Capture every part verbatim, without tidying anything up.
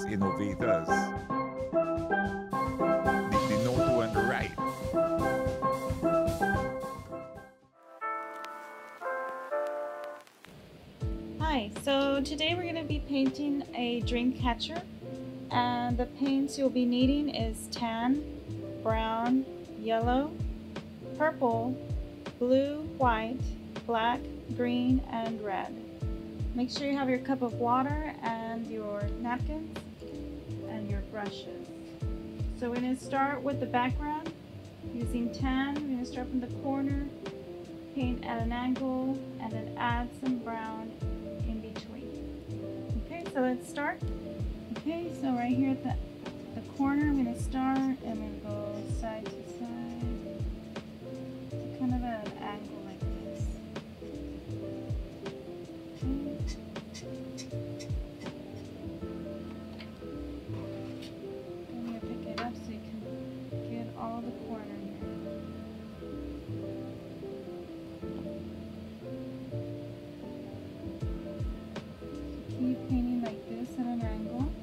these innovators. They, they know to and the right. Hi, so today we're going to be painting a dream catcher, and the paints you'll be needing is tan, brown, yellow, purple, blue, white, black, green, and red. Make sure you have your cup of water and your napkins and your brushes. So we're going to start with the background using tan. We're going to start from the corner, paint at an angle, and then add some brown in between. Okay, so let's start. Okay, so right here at the, the corner, I'm going to start and I'm going to go side to side, to kind of at an angle like this. Okay. I'm going to pick it up so you can get all the corner here. So keep painting like this at an angle.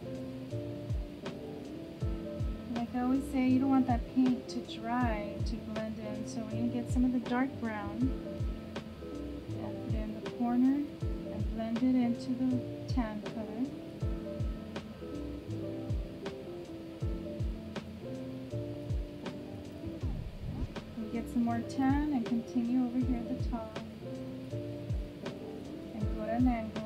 Like I always say, you don't want that paint to dry to blend in, so we're going to get some of the dark brown and put it in the corner and blend it into the tan color. We'll get some more tan and continue over here at the top and go at an angle.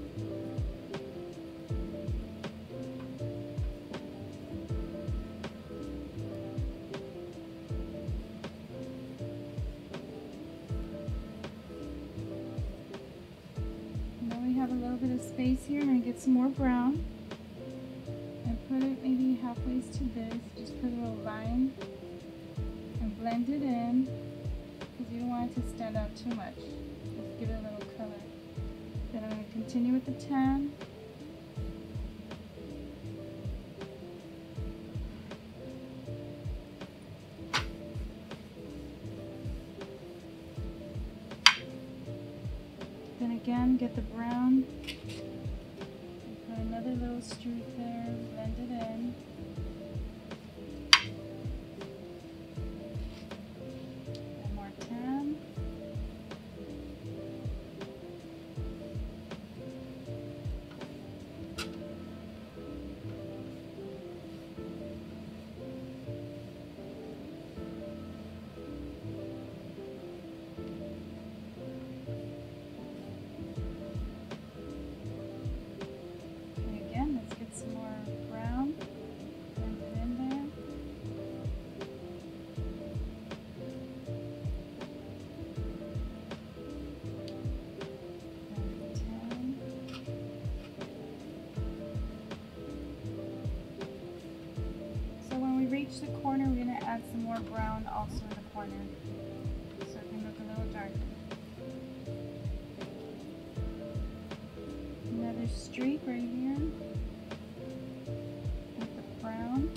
Have a little bit of space here, and get some more brown and put it maybe halfway to this. Just put a little line and blend it in because you don't want it to stand out too much. Just give it a little color. Then I'm going to continue with the tan. Then again, get the brown, and put another little streak there, blend it in. And more tan. Some more brown, blend it in there. And tan. So when we reach the corner, we're going to add some more brown also in the corner, so it can look a little darker. Another streak right here. Brown.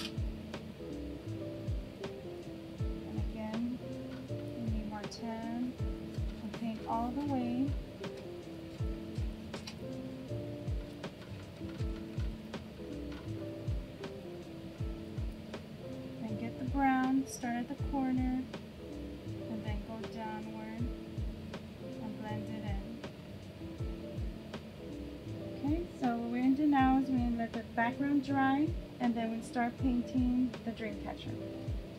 And again, we need more tan. And paint all the way. Then get the brown, start at the corner, and then go downward and blend it in. Okay, so what we're going to do now is we're going to let the background dry, and then we start painting the dream catcher.